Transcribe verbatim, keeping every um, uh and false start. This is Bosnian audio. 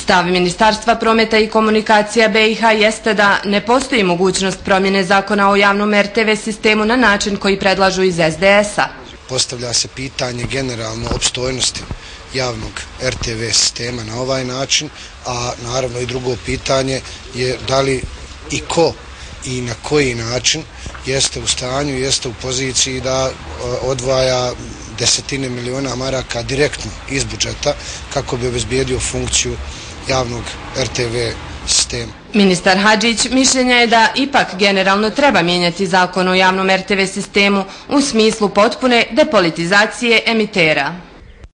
Stav Ministarstva prometa i komunikacija B i H jeste da ne postoji mogućnost promjene zakona o javnom R T V sistemu na način koji predlažu iz S D S-a. Postavlja se pitanje generalno opstojnosti javnog R T V sistema na ovaj način, a naravno i drugo pitanje je da li i ko i na koji način jeste u stanju, jeste u poziciji da odvaja desetine miliona maraka direktno iz budžeta kako bi obezbijedio funkciju javnog R T V sistema. Ministar Hadžić mišljenja je da ipak generalno treba mijenjati zakon o javnom R T V sistemu u smislu potpune depolitizacije emitera.